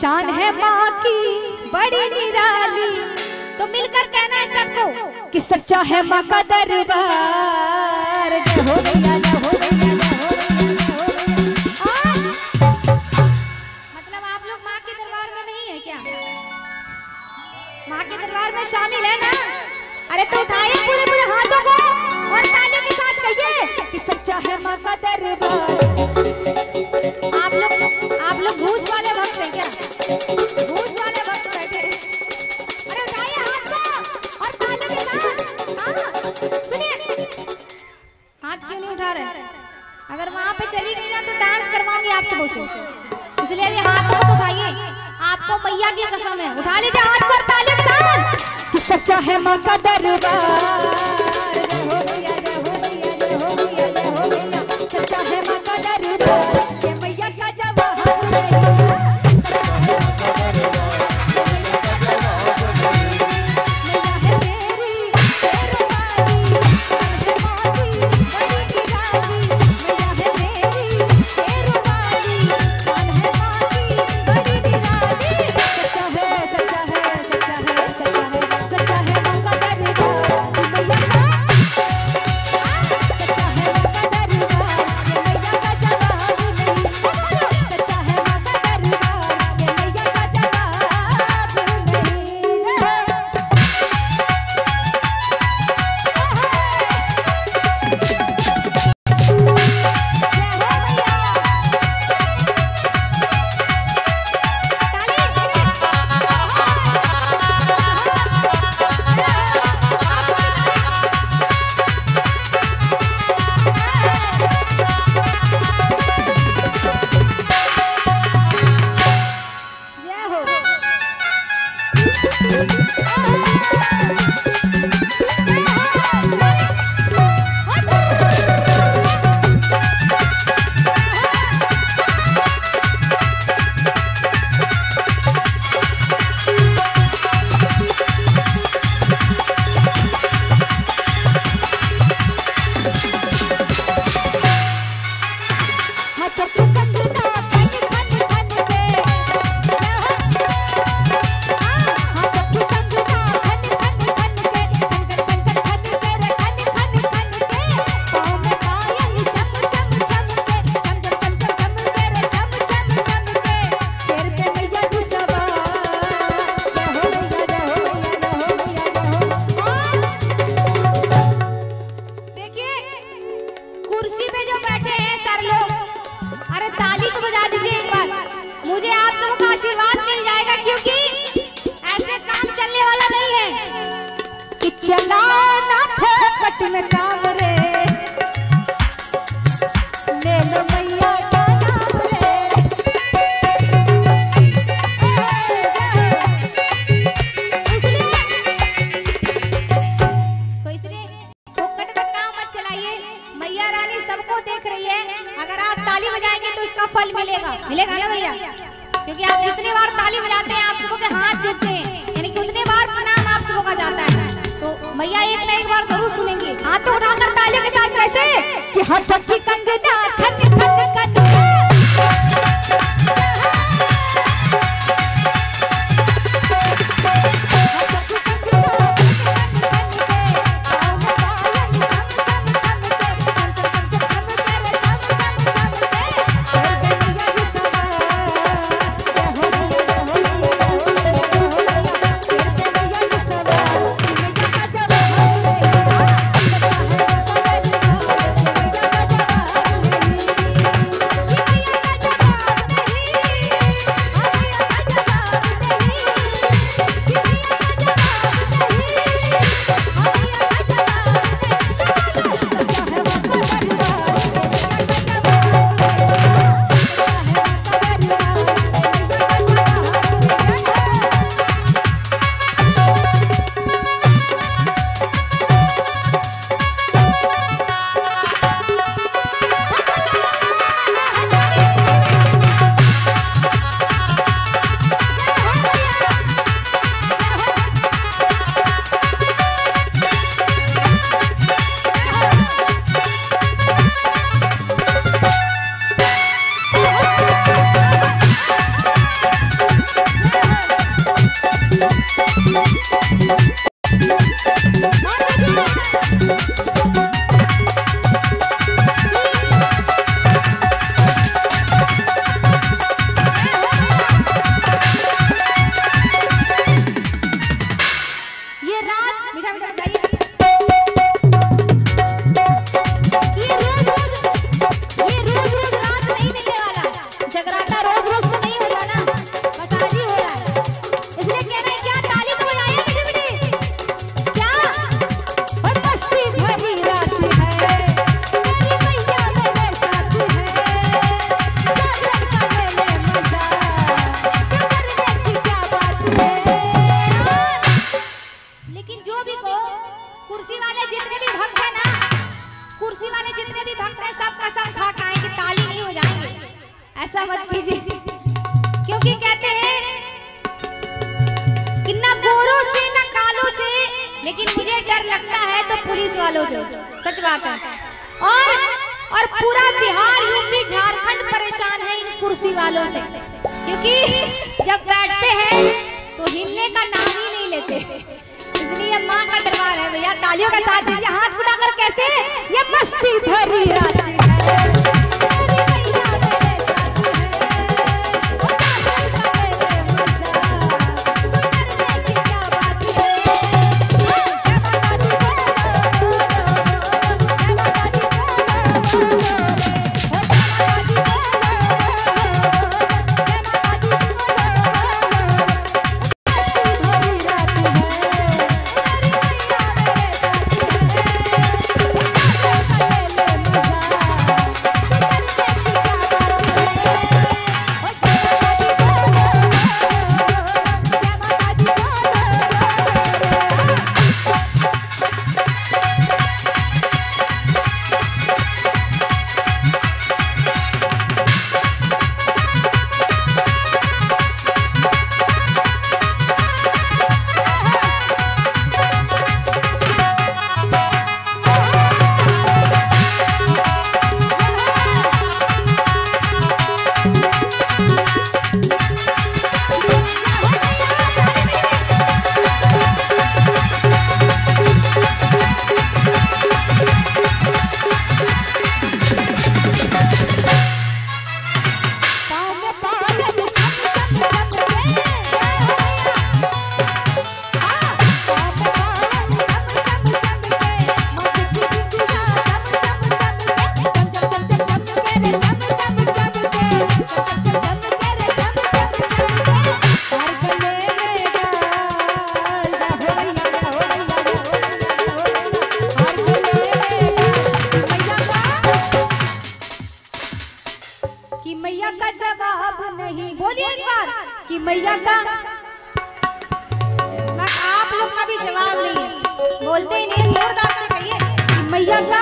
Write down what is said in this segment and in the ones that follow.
शान है माँ की बड़ी निराली। तो मिलकर कहना है सबको कि सच्चा है माँ का दरबार। जय हो भैया, जय हो भैया, जय हो भैया। मतलब आप लोग माँ के दरबार में नहीं है क्या? माँ के दरबार में शामिल है ना? अरे तो उठाइए पूरे पूरे हाथों को और तालियों के साथ कहिए कि सच्चा है माँ का दरबार। आप लोग घूस वाले भक्त हैं क्या? घूस वाले भक्त बैठे हैं। अरे उठाइए हाथ को और तालियों के साथ। सुनिए, हाथ क्यों नहीं उठा रहे? अगर वहां पे चली गई ना तो डांस करवाऊंगी आप सबों से, इसलिए अभी हाथ को उठाइए। आपको मैया की कसम है, उठा लीजिए हाथ को और तालियों के साथ कि सच्चा है माँ का दरबार। जय हो भैया, जय हो भैया, जय हो भैया, जय हो भैया। सच्चा है माँ का दरबार, ये मैया का जवाहर ऐसा मत कीजिए, क्योंकि कहते हैं कि ना गोरों से ना कालों से, लेकिन मुझे डर लगता है तो पुलिस वालों से। सच बात है। और पूरा बिहार यूपी झारखंड परेशान है इन कुर्सी वालों से, क्योंकि जब बैठते हैं तो हिलने का नाम ही नहीं लेते। इसलिए माँ का दरबार है भैया, तालियों का साथ दीजिए। हाथ उठाकर कैसे ये मस्ती भरी रात है। कि मैया का आप लोग का भी जवाब नहीं है, बोलते ही नहीं, जोरदार से कहिए कि मैया का।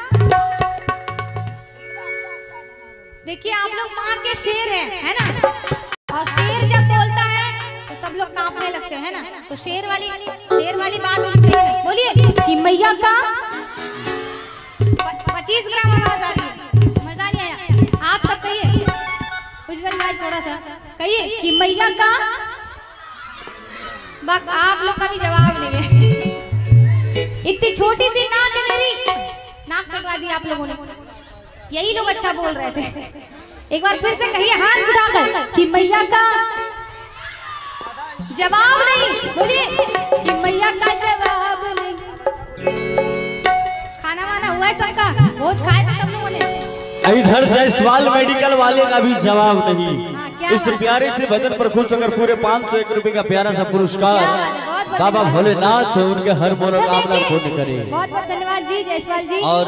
देखिए आप लोग माँ के शेर हैं, है ना, और शेर जब बोलता है तो सब लोग कांपने लगते हैं ना, तो शेर वाली बात होनी चाहिए। बोलिए कि मैया का 25 ग्राम आवाज आ रही है, मजा नहीं आया। आप सब कहिए, उज्जवल भाई थोड़ा सा कहिए कि मैया का। बस आप लोग का भी जवाब नहीं है। इतनी छोटी सी नाक है मेरी, नाक कटवा दी आप लोगों ने। यही लोग अच्छा बोल रहे थे। एक बार फिर से कहिए हाथ उठाकर कि मैया का जवाब नहीं। बोलिए कि मैया का जवाब नहीं। खाना वाना हुआ है सबका, भोज खाए थे सब लोगों ने। इधर जायसवाल मेडिकल वाले का भी जवाब नहीं। इस प्यारे से भजन पर खुश होकर पूरे 501 रुपए का प्यारा सा पुरस्कार बाबा भोलेनाथ उनके हर मनोकामना पूर्ण करे। बहुत बहुत धन्यवाद जी जायसवाल जी। और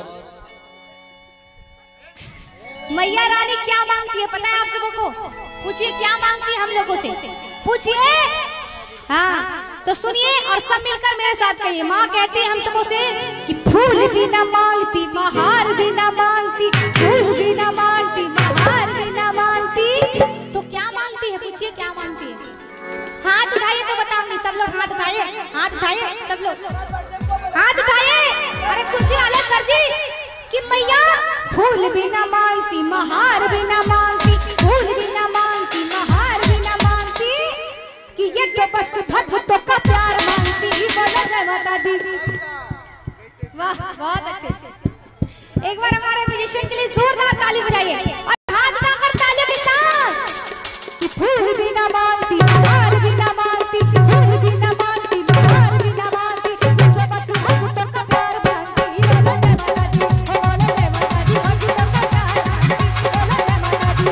मैया रानी क्या मांगती है पता है आप सबों को? पूछिए क्या मांगती है हम लोगों से, पूछिए। हाँ तो सुनिए और सब मिलकर मेरे साथ कहिए। माँ कहती है हम सबों से कि फूल भी ना मांगती, महार भी ना मांगती, फूल भी ना मांगती, महार भी ना मांगती, तो क्या मांगती है? पूछिए क्या मांगती है। हाथ उठाइए तो बताऊंगी। सब लोग हाथ उठाइए, हाथ उठाइए, सब लोग हाथ उठाइए। अरे कुर्सी वाले सर जी कि मैया फूल भी ना मांगती, महार भी ना मांगती, फूल भी ना मांगती, महार भी ना मांगती, कि ये तो बस भक्तों का प्यार मांगती। बता दी। वाह बहुत अच्छे। एक बार हमारे म्यूजिशियन के लिए जोरदार ताली बजाइए और हाथ उठाकर तालियों के साथ कि फूल भी ना मांगती, महार भी ना मांगती, फूल भी ना मांगती, महार भी ना मांगती, तो बस भक्तों का प्यार मांगती।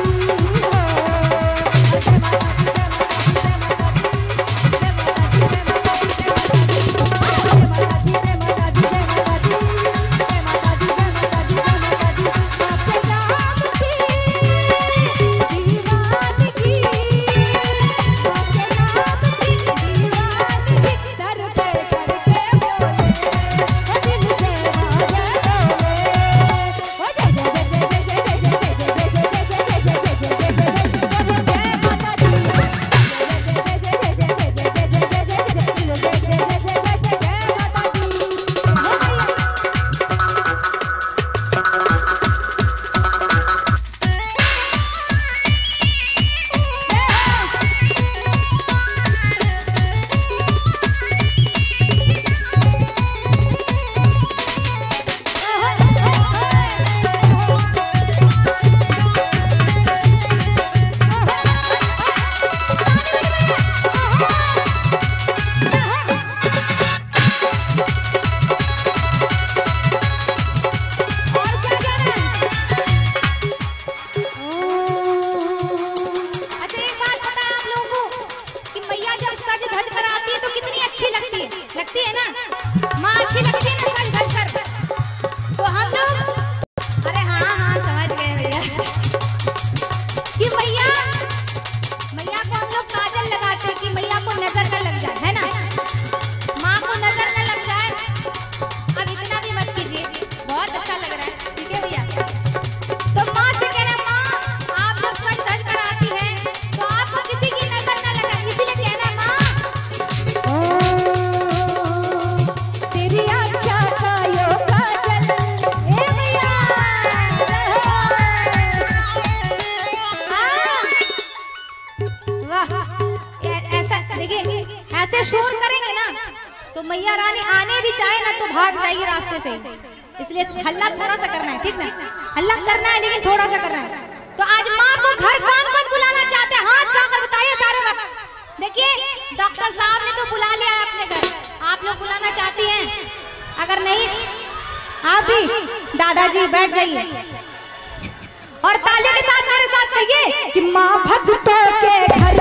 ऐसे शोर करेंगे ना तो मैया रानी आने भी चाहे ना तो भाग जाएगी रास्ते से। इसलिए हल्ला थोड़ा सा करना है, ठीक ना? हल्ला करना है लेकिन थोड़ा सा करना है। तो आज माँ को घर कौन कौन बुलाना चाहते हैं? हाथ उठाकर बताइए सारे वक्त। देखिए डॉक्टर साहब ने तो बुला लिया है अपने घर, आप लोग बुलाना चाहती हैं? अगर नहीं आप भी दादाजी बैठ जाइए और ताली के साथ मेरे साथ कहिए कि माँ भक्तों के घर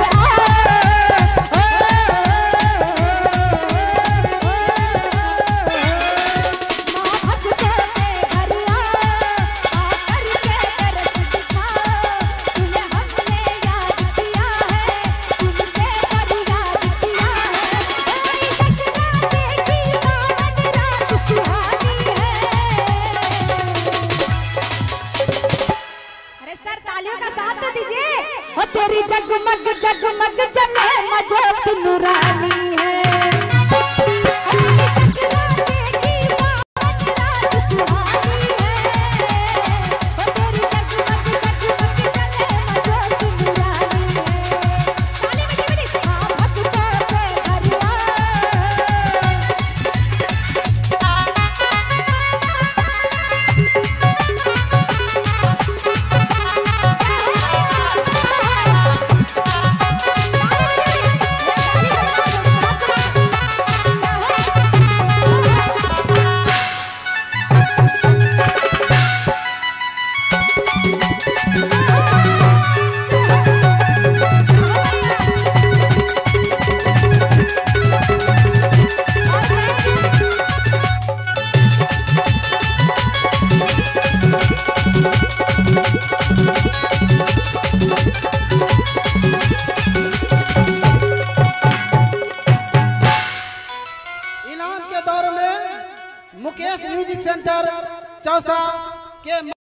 तेरी जगमग जगमग जले मजोत नूरानी है। मुकेश म्यूजिक सेंटर चौसा के